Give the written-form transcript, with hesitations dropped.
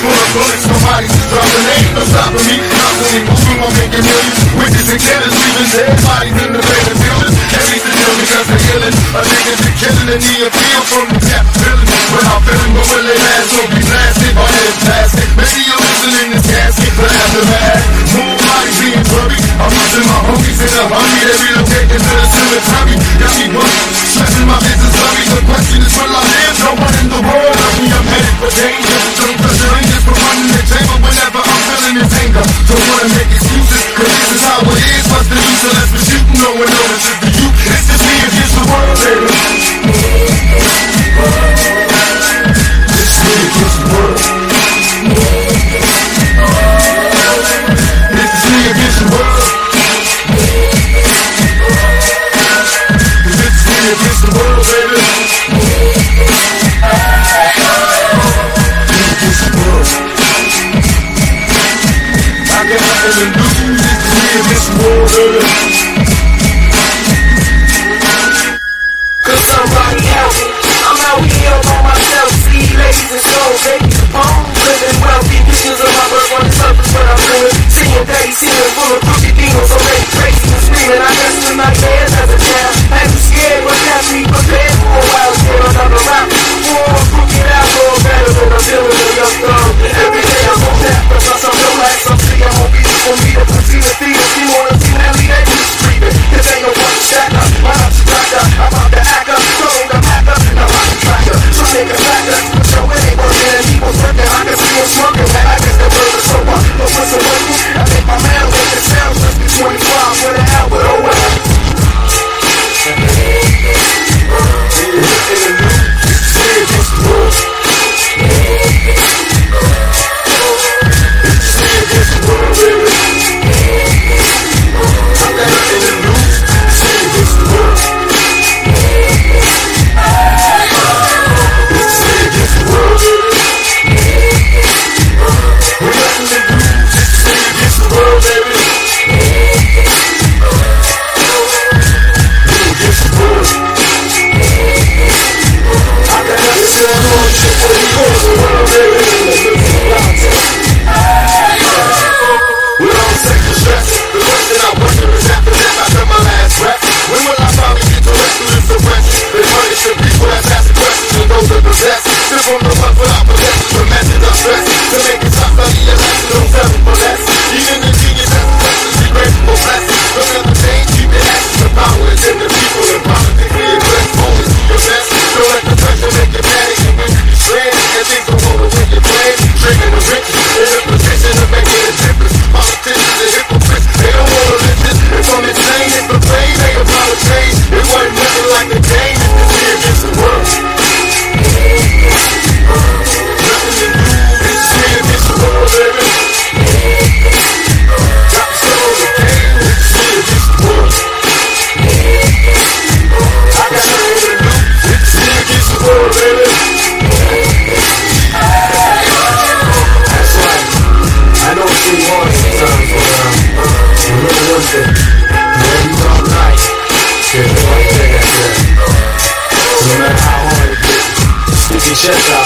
full of bullets, nobody's dropping. Ain't no stopping me. Not when we moving, I'm making millions. Witches and killers, leaving dead bodies in the vacant buildings. Carries the deal because they're killing. Addicted to killing and the appeal from the cap feeling. When I'm feeling, but when they last, will be blasted. My head plastic. Maybe you're listening in this casket, but after that, more bodies being buried. I'm losing my homies in the army. They relocating to the cemetery. Got me worried, stressing my business worried. The question is, will I live? No one in the world of me. I'm headed for danger. Don't pressure ain't just for running the chamber whenever I'm feeling this anger. Don't wanna make excuses, cause this is how it is. What's the use unless we're shooting? No one notices the you. It's just me against the world, baby. It's me against the world. This is me against the world. This is me against the world, baby. Against the world. I got nothing to lose. This is me against the world, baby. Cause somebody help me. I'm out here on myself. See ladies and souls, baby. Living wealthy, visions of my birth on the surface, what I'm doing. Seeing daddy, seeing full of crooked demons, so they crazy and screaming. I guess in my head as a child. Had you scared, but got me prepared for a while. Scared another rap. For a crooked outlaw, better than I'm dealing with young thug. Every day I'm on that, because I'm no like some see I'm on beat for me to see the theater. You wanna see Nelly, they be screaming. Cause ain't no one shatter. My house is cracked up. I'm about to act up. Throwing the back up. Now I'm a tracker. So niggas back up. But yo, it ain't working. And he was working. I can see him smoking. I guess the bird is so up. But what's the working? I make my man make the sound. Just be 25 with an hour. Oh well. Chest out.